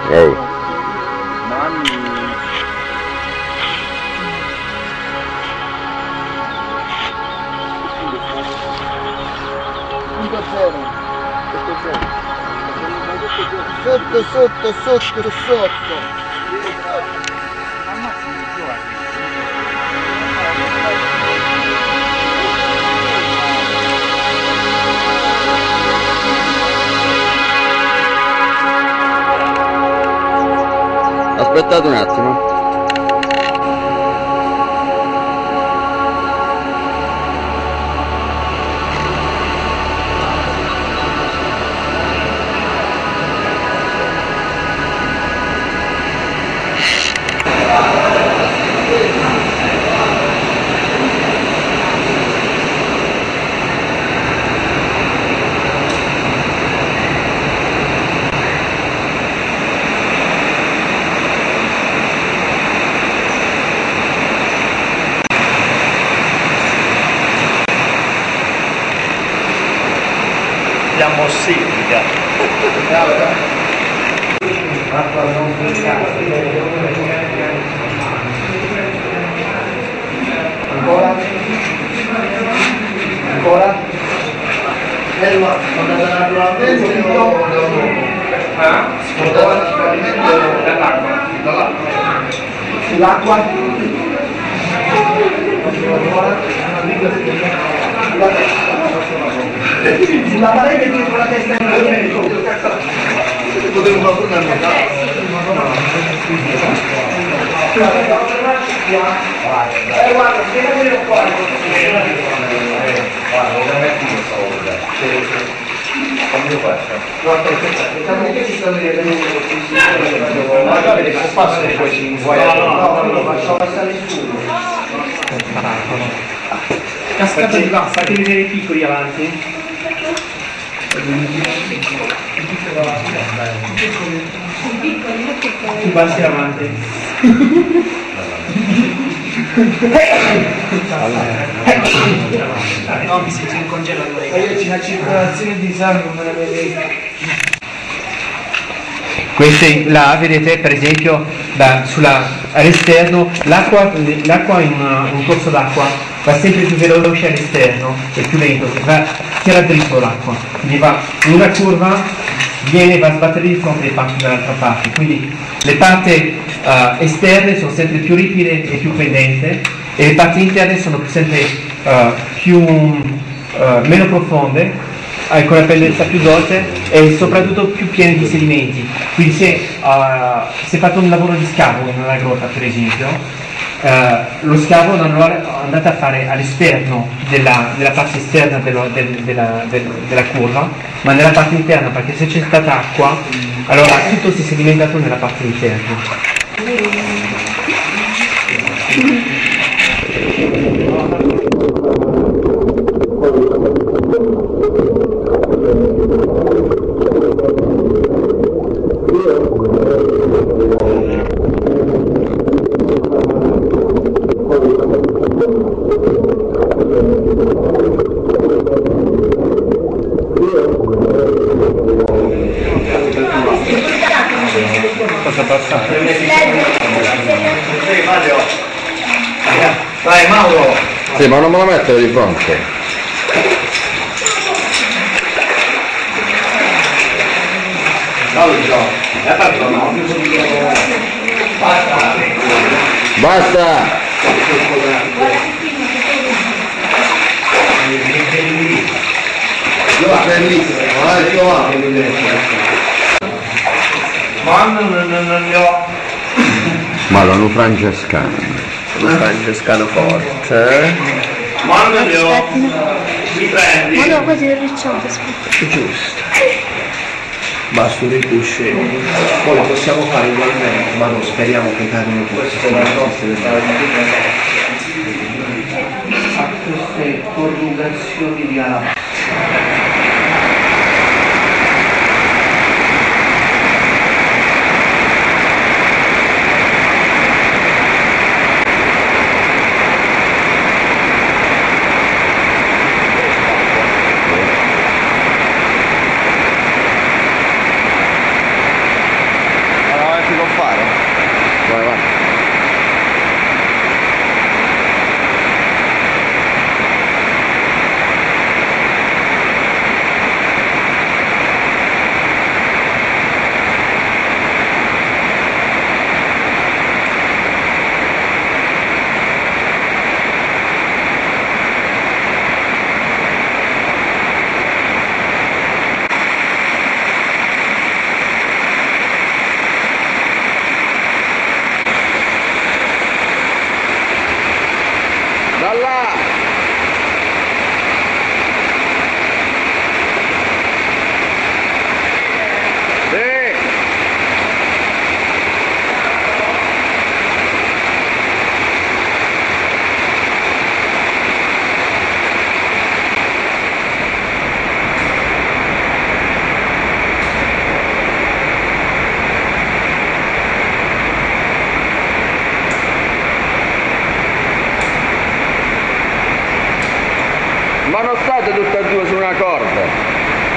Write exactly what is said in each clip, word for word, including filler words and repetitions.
Oh. Sotto, sotto, sotto, sotto. Aspettate un attimo. Siamo secca. Acqua non pescata. Ancora? Ancora? Ferma, andata naturalmente o Ah? andata naturalmente o Dall'acqua. Dall'acqua. Sull'acqua? Sulla parete qui con la testa in alto. Potremmo fare una metà. Eh guarda, vieni a vedere qua. Guarda, non metti questa volta. Come faccio? Guarda, diciamo che ci stanno vedendo magari le passe poi ci vuoi. No, no, non lo faccio passare nessuno. Cascata di là, fate vedere i piccoli avanti. Tu passi avanti. No, mi si congela l'orecchio. Io c'è una circolazione di sangue, me la vedete. Queste là, vedete per esempio da, sulla, all'esterno l'acqua in una, un corso d'acqua va sempre più veloce all'esterno e più lento, va, tira dritto l'acqua, quindi va in una curva, viene va a sbattere di fronte e parte dall'altra parte, quindi le parti uh, esterne sono sempre più ripide e più pendenti e le parti interne sono sempre uh, più, uh, meno profonde, con la pendenza più dolce e soprattutto più piene di sedimenti. Quindi se uh, si è fatto un lavoro di scavo in una grotta per esempio, uh, lo scavo non lo andate a fare all'esterno della, della parte esterna dello, del, della, del, della curva, ma nella parte interna, perché se c'è stata acqua allora tutto si è sedimentato nella parte interna. Cosa passare? Vai Mauro! Sì, ma non me la mettere di fronte. Basta! Ma non, non, non li ho. Ma l'hanno francescano. Francescano forte, eh? Ma non li ho. Mi prendi? Ma no, quasi il ricciotto, aspetta. Giusto. Basta un ricusce. Poi lo possiamo fare ugualmente, ma non speriamo che cadano queste A queste corrugazioni di alabastro. tutte e due su una corda.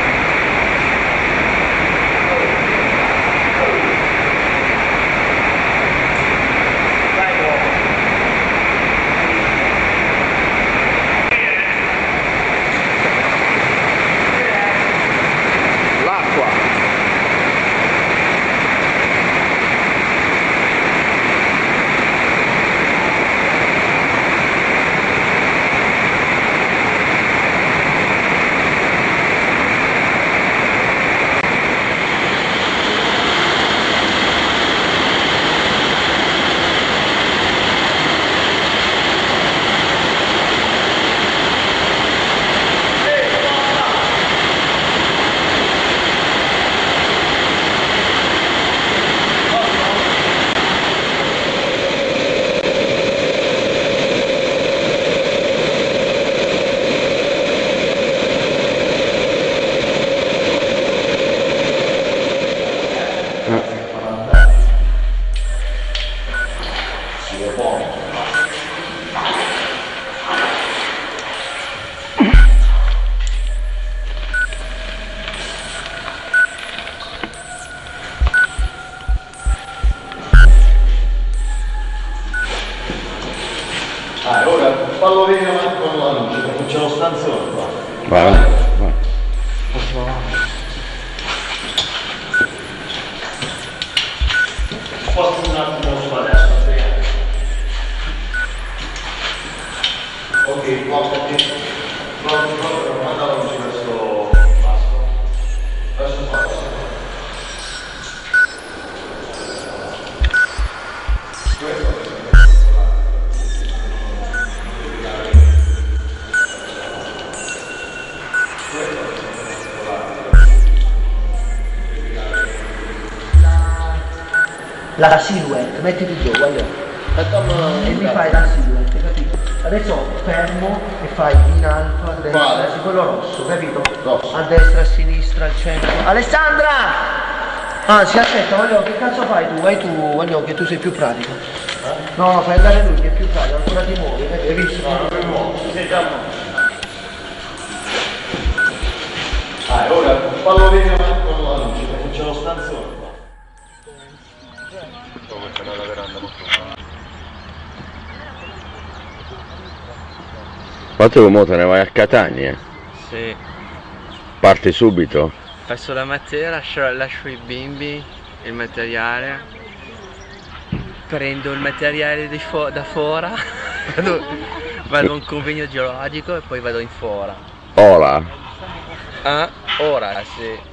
Ah, ora fallo venire avanti con la luce, perché c'è lo stanzone qua. Vai, vai. Sposti un attimo sulla destra, ok, blocca qui. Blocca, blocca, manda la luce verso basso. Verso basso. La silhouette, mettiti giù, guarda. E mi fai la silhouette, capito? Adesso fermo e fai in alto a destra, Vale. sì, quello rosso, capito? Rosso. A destra, a sinistra, al centro. Alessandra! Ah, si aspetta, voglio, che cazzo fai tu? Vai tu, voglio che tu sei più pratico. Eh? No, no, fai andare lui che è più pratico, ancora ti muovi, hai visto? No, non mi muovo, si sei già muovo. Ah, ora fallo venire avanti con la luce, perché c'è lo stanzone qua. Ma tu mo te ne vai a Catania? Sì, Parti subito? passo la mattina, lascio, lascio i bimbi, il materiale, prendo il materiale di fo da fora, vado, vado a un convegno geologico e poi vado in fora. Ora? Ah, ora sì.